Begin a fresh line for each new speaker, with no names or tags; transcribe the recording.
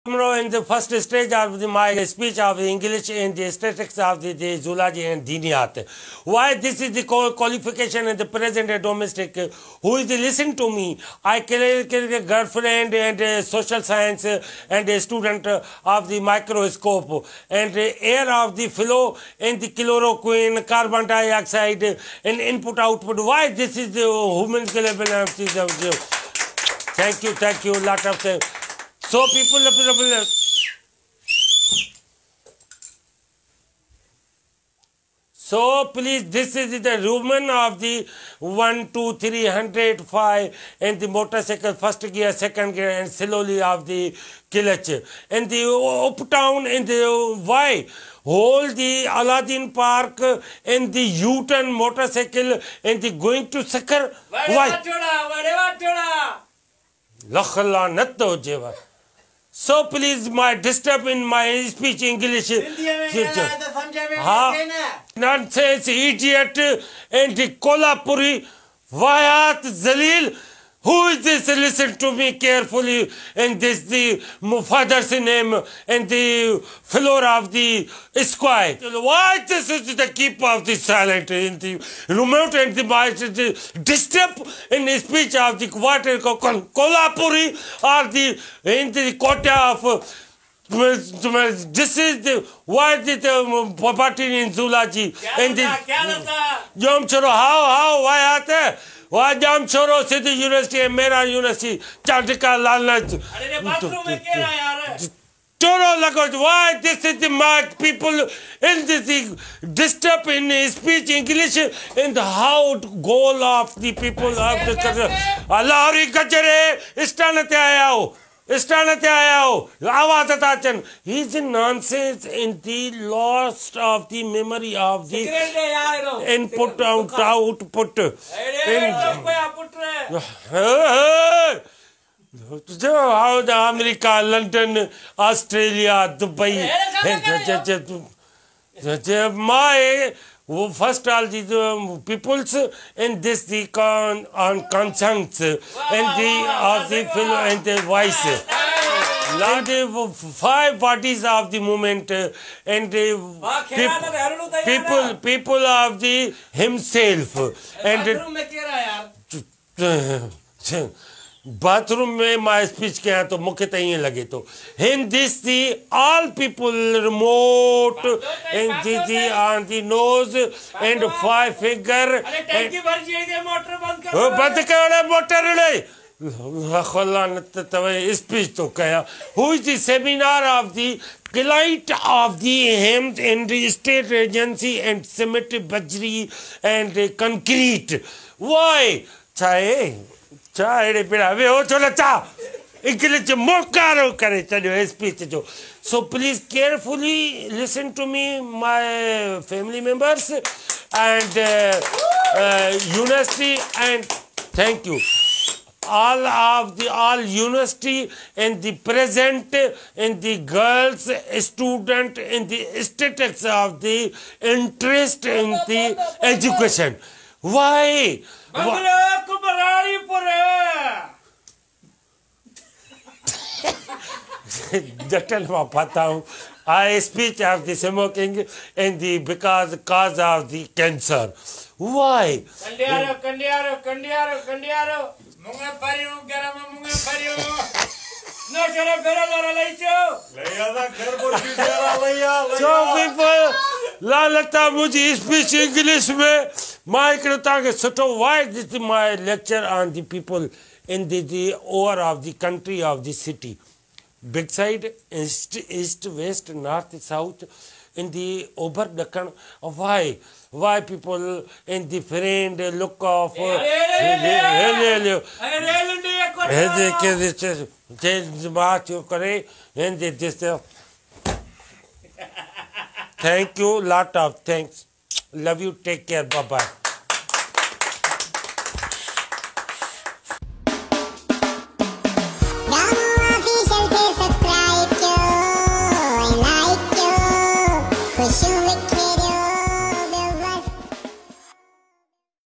In the first stage of my speech of English and the statistics of the zoology and Diniyat. Why this is the qualification in the present and domestic? Who is listening to me? I carry a girlfriend and social science and a student of the microscope and air of the flow and the chloroquine, carbon dioxide and input-output. Why this is the human level? Thank you, lot of things. So people, so please, this is the human of the 1, 2, 3, 100, 5 and the motorcycle first gear, second gear and slowly of the clutch. And the uptown and the Y. Hold the Aladdin Park and the U-turn motorcycle and the going to Sakar. Why? So please, my disturb in my speech English. Nonsense, idiot, and the Kolhapuri, Vayat Zalil. Who is this? Listen to me carefully. And this the father's name and the floor of the square. Why this is the keep of the silent in the remote and the disturb in the speech of the water Kolhapuri or the in the quota of this is the why did the property in zoology and the Jam Choro how why aate why Jam Choro City University and Mera University Chandika Lalna Choro Lagot why this is the mark people in this disturb in speech English and how goal of the people of the Allahri Kachare Istanate aayao Istanate aayao Awaz atachan. He is nonsense in the lost of the memory of the input output. How the America, London, Australia, Dubai. My first all these peoples and this the on conscience and the of the fellow and the voice. And the 5 parties of the movement and the people of the himself and bathroom में my speech क्या है तो मुख्य तय लगे तो in this the all people remote and the on the nose and 5 figure बंद करो मोटर ले speech तो क्या who is the seminar of the client of the hemmed and the state agency and cement bajri and concrete why चाहे चाहे पिड़ा वे हो चलो चा English मोकारो करे चलो speech जो so please carefully listen to me my family members and university and thank you all university and the present and the girls student and the statistics of the interest in the education why Jatan ma pata hu. I speech of the smoking and the cause of the cancer. Why? Kandiaro. Munga pariyo, garama munga pariyo. No chalo bera dara laicho. Laya da ghar burki dara laya. So people, lalata mujhe speech English mein. My so why this is my lecture on the people in the over of the country of the city. Big side, east, west, north, south, in the over Deccan. Why people in the friend look of thank you, lot of thanks. Love you, take care, bye-bye.